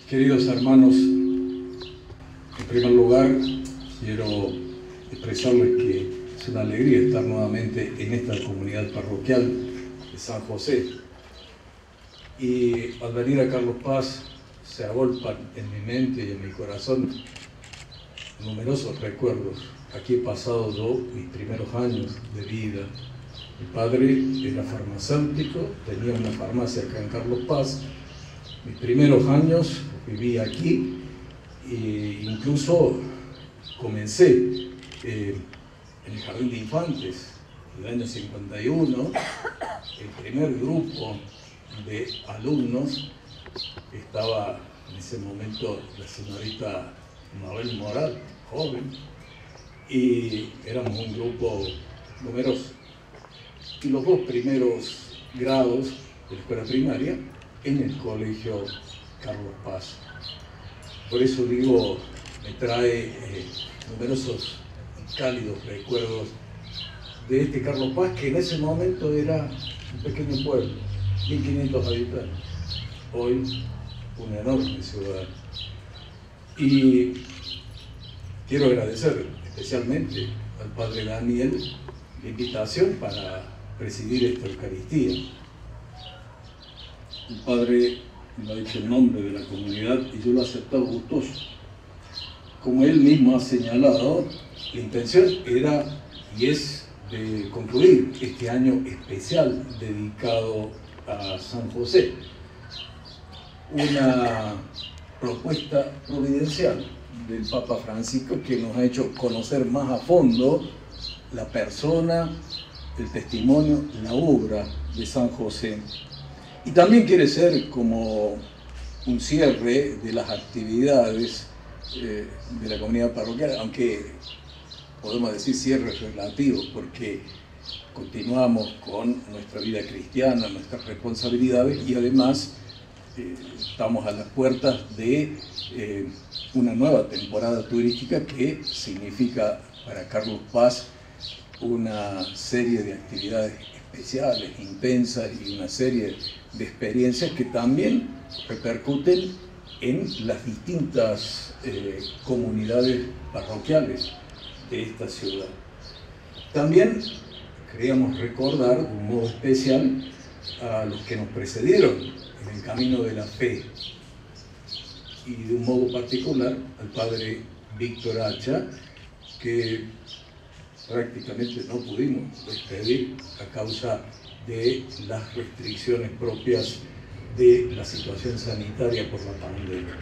Queridos hermanos, en primer lugar quiero expresarles que es una alegría estar nuevamente en esta comunidad parroquial de San José. Y al venir a Carlos Paz se agolpan en mi mente y en mi corazón numerosos recuerdos. Aquí he pasado yo mis primeros años de vida. Mi padre era farmacéutico, tenía una farmacia acá en Carlos Paz. Mis primeros años viví aquí e incluso comencé en el Jardín de Infantes, en el año 51. El primer grupo de alumnos estaba en ese momento la señorita Mabel Moral, joven, y éramos un grupo numeroso. Y los dos primeros grados de la escuela primaria en el colegio Carlos Paz. Por eso digo, me trae numerosos y cálidos recuerdos de este Carlos Paz, que en ese momento era un pequeño pueblo, 1500 habitantes, hoy una enorme ciudad. Y quiero agradecer especialmente al padre Daniel la invitación para presidir esta Eucaristía. El padre me ha dicho el nombre de la comunidad y yo lo he aceptado gustoso. Como él mismo ha señalado, la intención era y es de concluir este año especial dedicado a San José. Una propuesta providencial del Papa Francisco que nos ha hecho conocer más a fondo la persona, el testimonio, la obra de San José. Y también quiere ser como un cierre de las actividades de la comunidad parroquial, aunque podemos decir cierres relativos, porque continuamos con nuestra vida cristiana, nuestras responsabilidades, y además estamos a las puertas de una nueva temporada turística que significa para Carlos Paz una serie de actividades especiales, intensas, y una serie de experiencias que también repercuten en las distintas comunidades parroquiales de esta ciudad. También queríamos recordar de un modo especial a los que nos precedieron en el camino de la fe, y de un modo particular al padre Víctor Hacha, que prácticamente no pudimos despedir a causa de las restricciones propias de la situación sanitaria por la pandemia.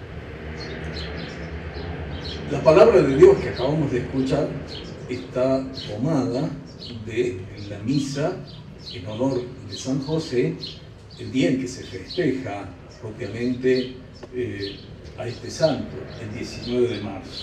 La palabra de Dios que acabamos de escuchar está tomada de la misa en honor de San José, el día en que se festeja propiamente a este santo, el 19 de marzo.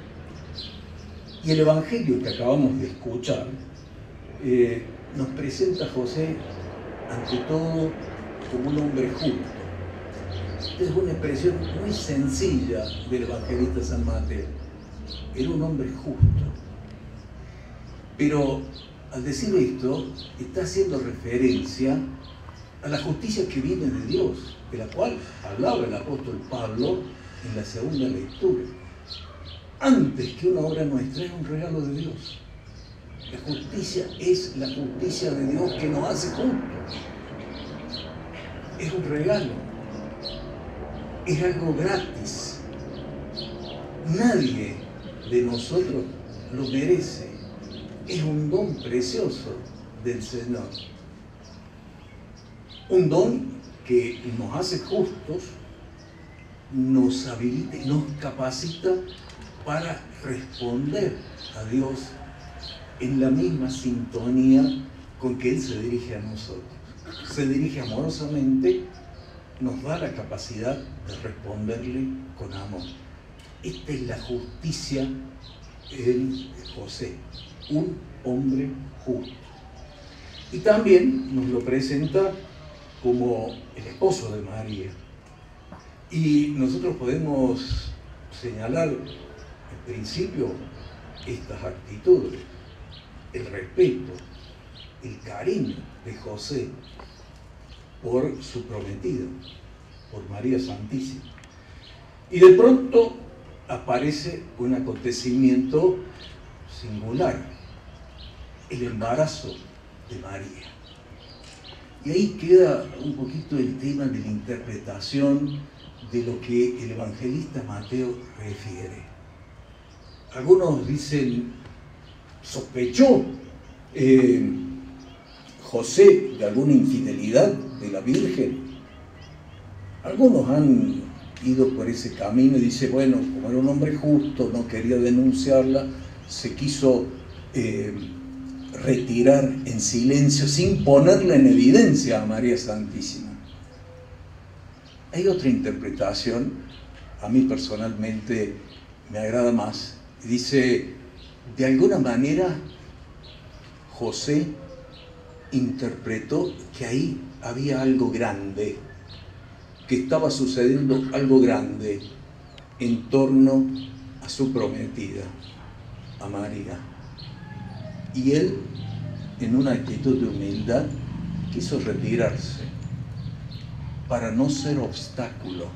Y el Evangelio que acabamos de escuchar nos presenta a José ante todo como un hombre justo. Esta es una expresión muy sencilla del evangelista San Mateo. Era un hombre justo. Pero al decir esto, está haciendo referencia a la justicia que viene de Dios, de la cual hablaba el apóstol Pablo en la segunda lectura. Antes que una obra nuestra, es un regalo de Dios. La justicia es la justicia de Dios que nos hace justos. Es un regalo. Es algo gratis. Nadie de nosotros lo merece. Es un don precioso del Señor. Un don que nos hace justos, nos habilita y nos capacita para responder a Dios en la misma sintonía con que Él se dirige a nosotros. Se dirige amorosamente, nos da la capacidad de responderle con amor. Esta es la justicia en José, un hombre justo. Y también nos lo presenta como el esposo de María. Y nosotros podemos señalar en principio estas actitudes: el respeto, el cariño de José por su prometida, por María Santísima. Y de pronto aparece un acontecimiento singular, el embarazo de María. Y ahí queda un poquito el tema de la interpretación de lo que el evangelista Mateo refiere. Algunos dicen, sospechó José de alguna infidelidad de la Virgen. Algunos han ido por ese camino y dice, bueno, como era un hombre justo, no quería denunciarla, se quiso retirar en silencio sin ponerla en evidencia a María Santísima. Hay otra interpretación, a mí personalmente me agrada más, dice, de alguna manera José interpretó que ahí había algo grande, que estaba sucediendo algo grande en torno a su prometida, a María. Y él, en una actitud de humildad, quiso retirarse para no ser obstáculo,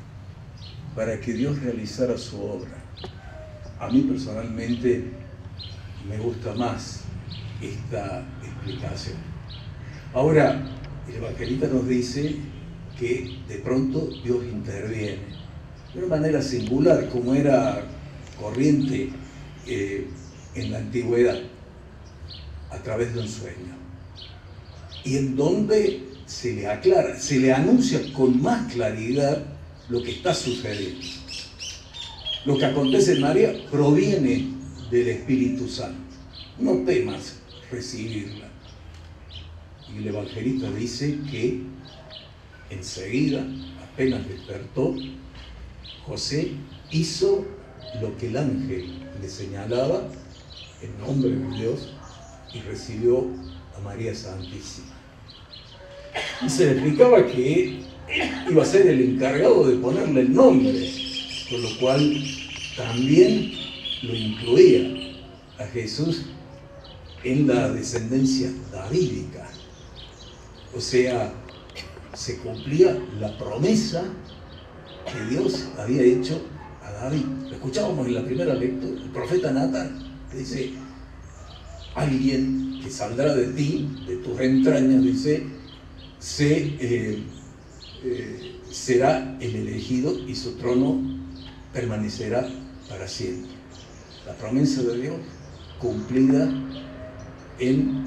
para que Dios realizara su obra. A mí personalmente me gusta más esta explicación. Ahora, el evangelista nos dice que de pronto Dios interviene de una manera singular, como era corriente en la antigüedad, a través de un sueño, y en donde se le aclara, se le anuncia con más claridad lo que está sucediendo. Lo que acontece en María proviene del Espíritu Santo. No temas recibirla. Y el evangelista dice que enseguida, apenas despertó, José hizo lo que el ángel le señalaba en nombre de Dios y recibió a María Santísima. Y se le explicaba que iba a ser el encargado de ponerle el nombre, con lo cual también lo incluía a Jesús en la descendencia davídica. O sea, se cumplía la promesa que Dios había hecho a David. Lo escuchábamos en la primera lectura, el profeta Natán, que dice, alguien que saldrá de ti, de tus entrañas, dice, será el elegido y su trono permanecerá para siempre. La promesa de Dios cumplida en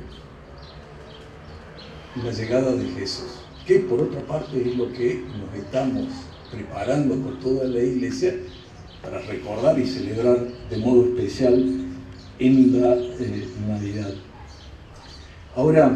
la llegada de Jesús, que por otra parte es lo que nos estamos preparando por toda la Iglesia para recordar y celebrar de modo especial en la Navidad. Ahora,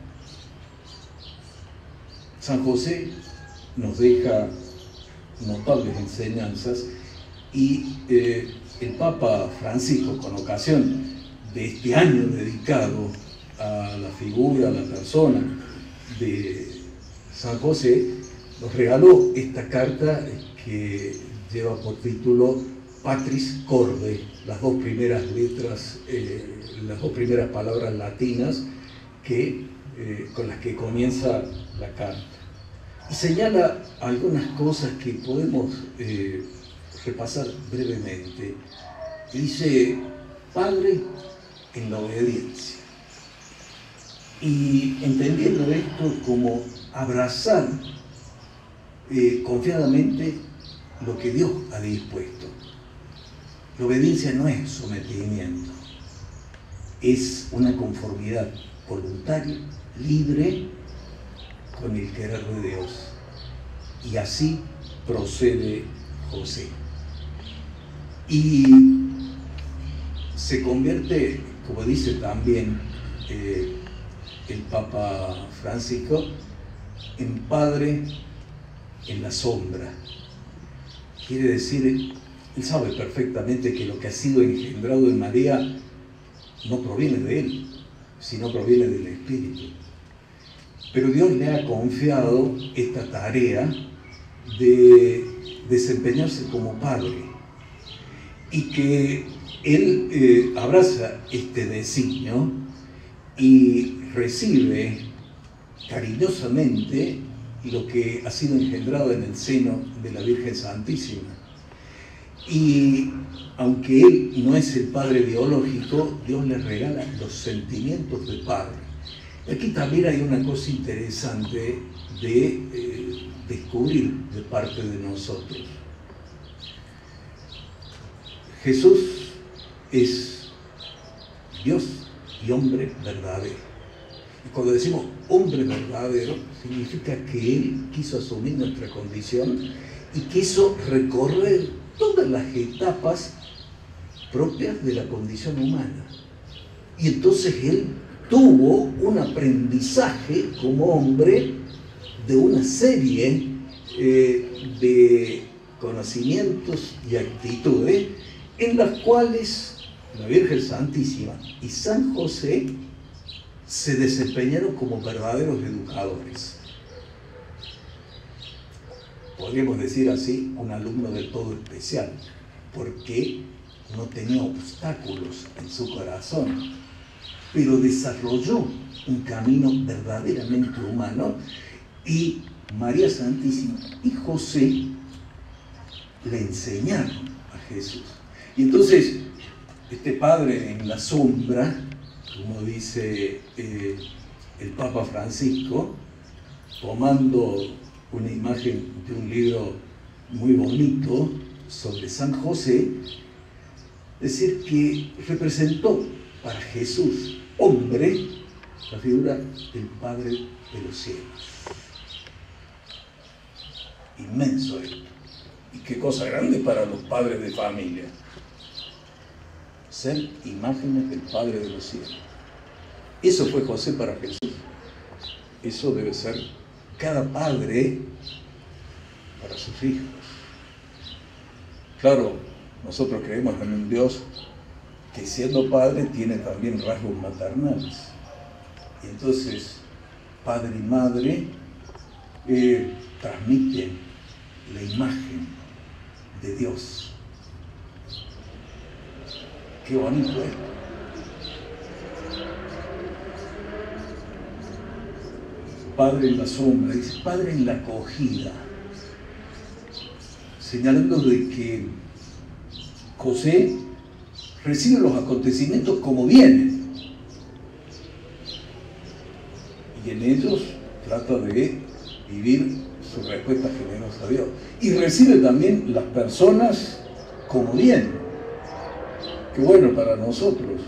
San José nos deja notables enseñanzas y el Papa Francisco, con ocasión de este año dedicado a la figura, a la persona de San José, nos regaló esta carta que lleva por título Patris Corde, las dos primeras letras, las dos primeras palabras latinas con las que comienza la carta. Y señala algunas cosas que podemos repasar brevemente. Dice, Padre en la obediencia. Y entendiendo esto como abrazar confiadamente lo que Dios ha dispuesto. La obediencia no es sometimiento, es una conformidad voluntaria, libre con el querer de Dios. Y así procede José. Y se convierte, como dice también el Papa Francisco, en padre en la sombra. Quiere decir, él sabe perfectamente que lo que ha sido engendrado en María no proviene de él, sino proviene del Espíritu. Pero Dios le ha confiado esta tarea de desempeñarse como padre y que él abraza este designio y recibe cariñosamente lo que ha sido engendrado en el seno de la Virgen Santísima. Y aunque él no es el padre biológico, Dios le regala los sentimientos de padre. Aquí también hay una cosa interesante de descubrir de parte de nosotros. Jesús es Dios y hombre verdadero. Y cuando decimos hombre verdadero, significa que Él quiso asumir nuestra condición y quiso recorrer todas las etapas propias de la condición humana. Y entonces Él tuvo un aprendizaje como hombre de una serie de conocimientos y actitudes en las cuales la Virgen Santísima y San José se desempeñaron como verdaderos educadores. Podríamos decir así, un alumno del todo especial, porque no tenía obstáculos en su corazón, pero desarrolló un camino verdaderamente humano, y María Santísima y José le enseñaron a Jesús. Y entonces, este padre en la sombra, como dice el Papa Francisco, tomando una imagen de un libro muy bonito sobre San José, decir que representó para Jesús, hombre, la figura del Padre de los cielos. Inmenso esto. Y qué cosa grande para los padres de familia. Ser imágenes del Padre de los cielos. Eso fue José para Jesús. Eso debe ser cada padre para sus hijos. Claro, nosotros creemos en un Dios que, siendo padre, tiene también rasgos maternales. Y entonces, padre y madre transmiten la imagen de Dios. Qué bonito esto. Padre en la sombra, dice padre en la acogida, señalando de que José recibe los acontecimientos como vienen, y en ellos trata de vivir su respuesta generosa a Dios, y recibe también las personas como vienen. Qué bueno para nosotros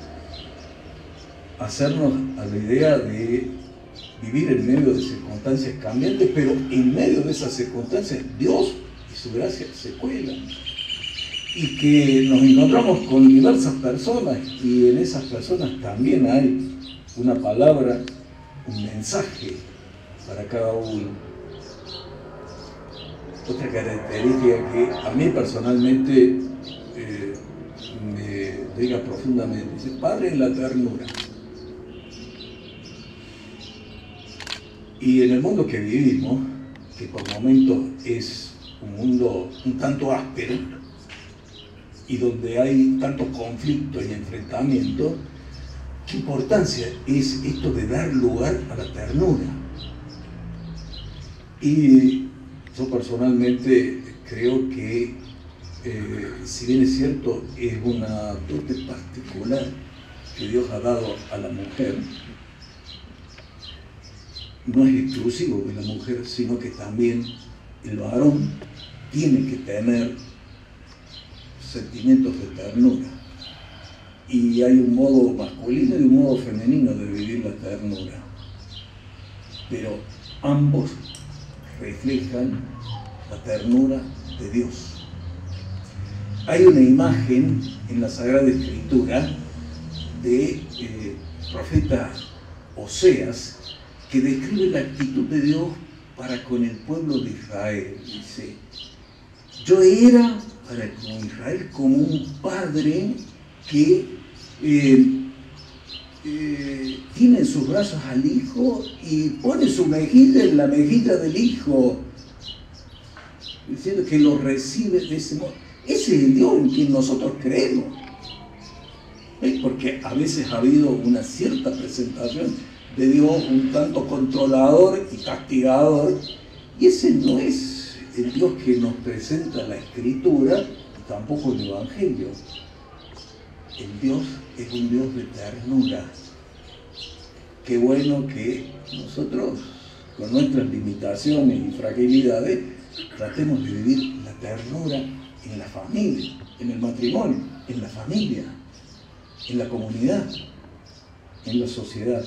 hacernos a la idea de vivir en medio de circunstancias cambiantes, pero en medio de esas circunstancias Dios y su gracia se cuelan, y que nos encontramos con diversas personas, y en esas personas también hay una palabra, un mensaje para cada uno. Otra característica que a mí personalmente me llega profundamente, dice Padre en la ternura. Y en el mundo que vivimos, que por momentos es un mundo un tanto áspero, y donde hay tantos conflictos y enfrentamientos, ¿qué importancia es esto de dar lugar a la ternura? Y yo personalmente creo que, si bien es cierto, es una dote particular que Dios ha dado a la mujer, no es exclusivo de la mujer, sino que también el varón tiene que tener sentimientos de ternura. Y hay un modo masculino y un modo femenino de vivir la ternura. Pero ambos reflejan la ternura de Dios. Hay una imagen en la Sagrada Escritura de profeta Oseas, que describe la actitud de Dios para con el pueblo de Israel. Dice, yo era para con Israel como un padre que tiene en sus brazos al hijo y pone su mejilla en la mejilla del hijo, diciendo que lo recibe de ese modo. Ese es el Dios en quien nosotros creemos. Porque a veces ha habido una cierta presentación de Dios un tanto controlador y castigador, y ese no es el Dios que nos presenta la Escritura y tampoco el Evangelio. El Dios es un Dios de ternura. Qué bueno que nosotros, con nuestras limitaciones y fragilidades, tratemos de vivir la ternura en la familia, en el matrimonio, en la familia, en la comunidad, en la sociedad.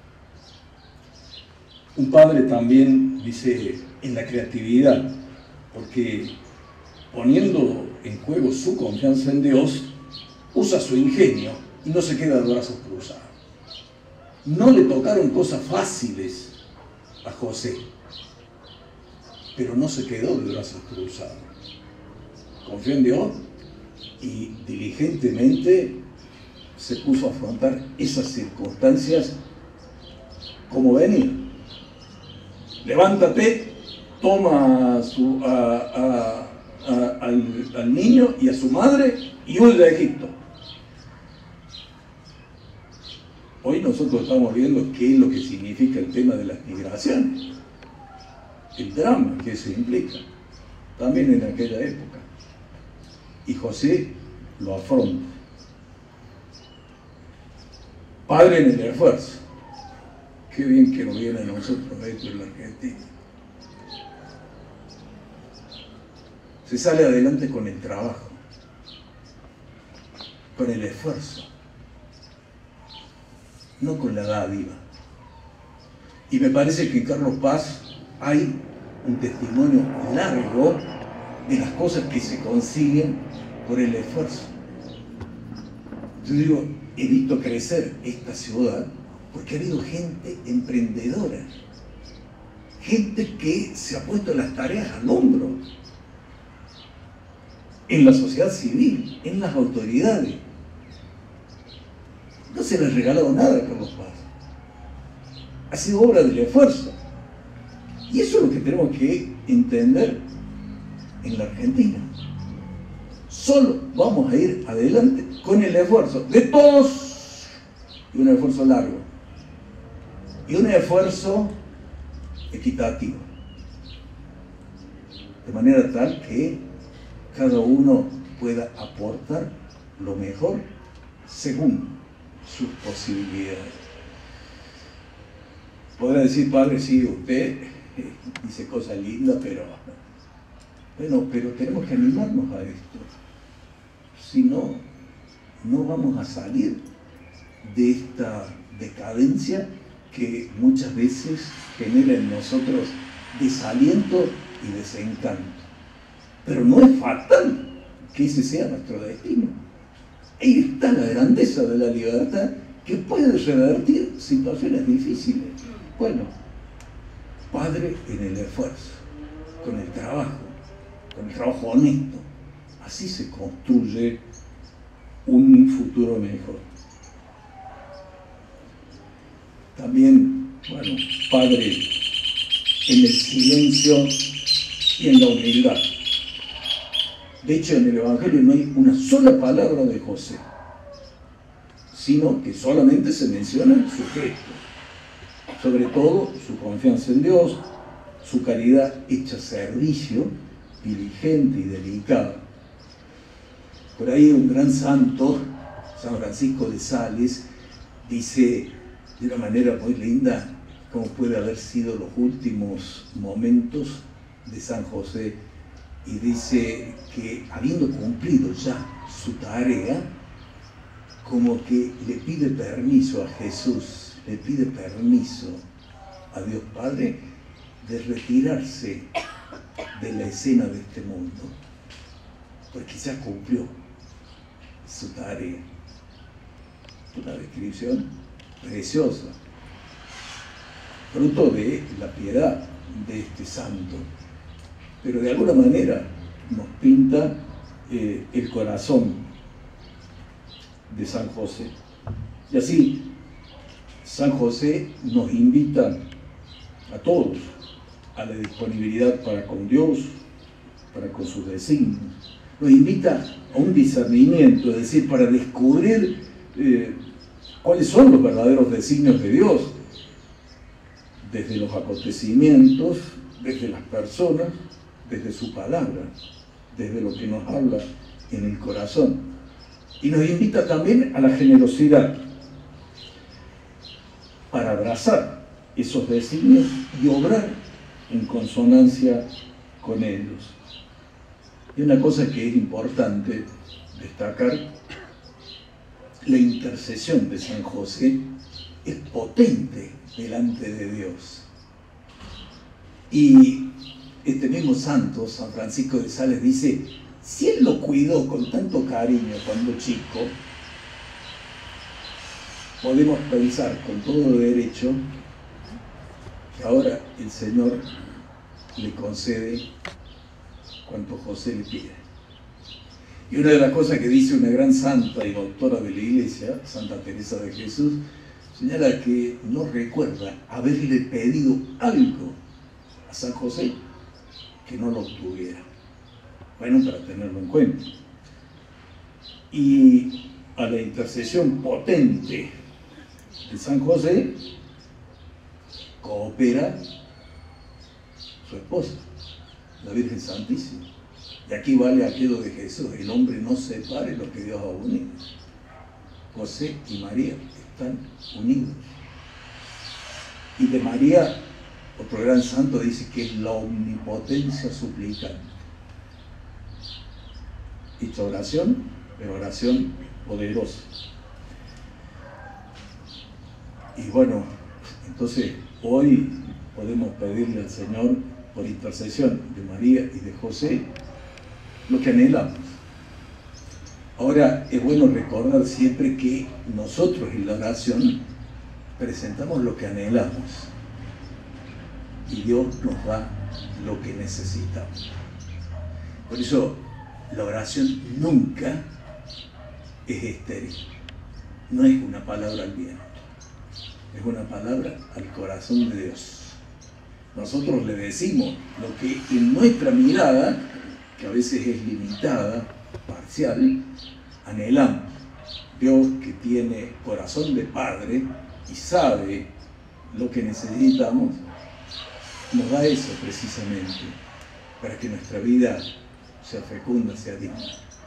Un padre también dice en la creatividad, porque poniendo en juego su confianza en Dios, usa su ingenio y no se queda de brazos cruzados. No le tocaron cosas fáciles a José, pero no se quedó de brazos cruzados. Confió en Dios y diligentemente se puso a afrontar esas circunstancias como venían. Levántate, toma al niño y a su madre y huye a Egipto. Hoy nosotros estamos viendo qué es lo que significa el tema de las migraciones, el drama que eso implica, también en aquella época. Y José lo afronta. Padre en el esfuerzo. Qué bien que nos viene a nosotros esto en la Argentina. Se sale adelante con el trabajo, con el esfuerzo, no con la dádiva. Y me parece que en Carlos Paz hay un testimonio largo de las cosas que se consiguen por el esfuerzo. Yo digo, he visto crecer esta ciudad porque ha habido gente emprendedora, gente que se ha puesto las tareas al hombro, en la sociedad civil, en las autoridades. No se les ha regalado nada a Carlos Paz. Ha sido obra del esfuerzo. Y eso es lo que tenemos que entender en la Argentina. Solo vamos a ir adelante con el esfuerzo de todos, y un esfuerzo largo, y un esfuerzo equitativo, de manera tal que cada uno pueda aportar lo mejor según sus posibilidades. Podrá decir, padre, sí, usted dice cosas lindas, pero bueno, pero tenemos que animarnos a esto. Si no, no vamos a salir de esta decadencia que muchas veces genera en nosotros desaliento y desencanto. Pero no es fatal que ese sea nuestro destino. Ahí está la grandeza de la libertad, que puede revertir situaciones difíciles. Bueno, padre en el esfuerzo, con el trabajo honesto. Así se construye un futuro mejor. También, bueno, padre en el silencio y en la humildad. De hecho, en el Evangelio no hay una sola palabra de José, sino que solamente se menciona su gesto. Sobre todo, su confianza en Dios, su caridad hecha servicio, diligente y delicada. Por ahí un gran santo, San Francisco de Sales, dice de una manera muy linda cómo puede haber sido los últimos momentos de San José, y dice que habiendo cumplido ya su tarea, como que le pide permiso a Jesús, le pide permiso a Dios Padre de retirarse de la escena de este mundo, porque ya cumplió su tarea. Una descripción preciosa, fruto de la piedad de este santo, pero de alguna manera nos pinta el corazón de San José. Y así, San José nos invita a todos a la disponibilidad para con Dios, para con sus designios. Nos invita a un discernimiento, es decir, para descubrir cuáles son los verdaderos designios de Dios, desde los acontecimientos, desde las personas, desde su palabra, desde lo que nos habla en el corazón. Y nos invita también a la generosidad para abrazar esos designios y obrar en consonancia con ellos. Y una cosa que es importante destacar, la intercesión de San José es potente delante de Dios. Y este mismo santo, San Francisco de Sales, dice, si él lo cuidó con tanto cariño cuando chico, podemos pensar con todo derecho que ahora el Señor le concede cuanto José le pide. Y una de las cosas que dice una gran santa y doctora de la Iglesia, Santa Teresa de Jesús, señala que no recuerda haberle pedido algo a San José que no lo obtuviera. Bueno, para tenerlo en cuenta. Y a la intercesión potente de San José coopera su esposa, la Virgen Santísima. Y aquí vale aquello de Jesús, el hombre no separe lo que Dios ha unido. José y María están unidos. Y de María, otro gran santo dice que es la omnipotencia suplicante. Dicha oración, pero oración poderosa. Y bueno, entonces hoy podemos pedirle al Señor, por intercesión de María y de José, lo que anhelamos. Ahora es bueno recordar siempre que nosotros en la oración presentamos lo que anhelamos y Dios nos da lo que necesitamos. Por eso la oración nunca es estéril, no es una palabra al viento, es una palabra al corazón de Dios. Nosotros le decimos lo que en nuestra mirada, que a veces es limitada, parcial, anhelamos. Dios, que tiene corazón de Padre y sabe lo que necesitamos, nos da eso precisamente, para que nuestra vida sea fecunda, sea digna.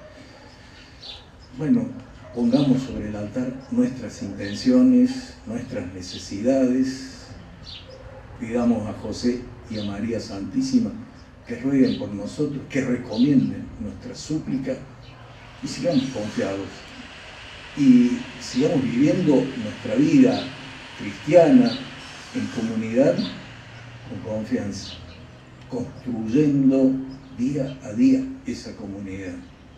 Bueno, pongamos sobre el altar nuestras intenciones, nuestras necesidades, pidamos a José y a María Santísima que rueguen por nosotros, que recomienden nuestra súplica y sigamos confiados y sigamos viviendo nuestra vida cristiana en comunidad con confianza, construyendo día a día esa comunidad.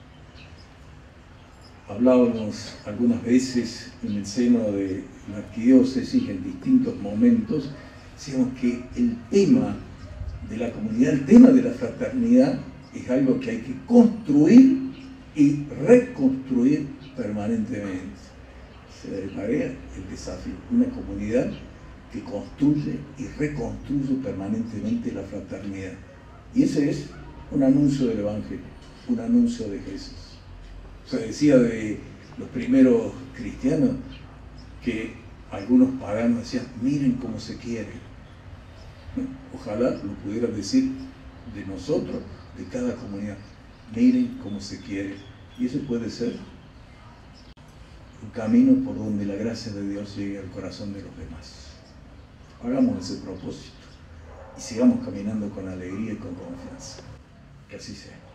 Hablábamos algunas veces en el seno de la arquidiócesis en distintos momentos, decíamos que el tema de la comunidad, el tema de la fraternidad es algo que hay que construir y reconstruir permanentemente. Se le tarea el desafío, una comunidad que construye y reconstruye permanentemente la fraternidad. Y ese es un anuncio del Evangelio, un anuncio de Jesús. Se decía de los primeros cristianos que algunos paganos decían, miren cómo se quieren. Ojalá lo pudieran decir de nosotros, de cada comunidad. Miren cómo se quiere. Y ese puede ser un camino por donde la gracia de Dios llegue al corazón de los demás. Hagamos ese propósito y sigamos caminando con alegría y con confianza. Que así sea.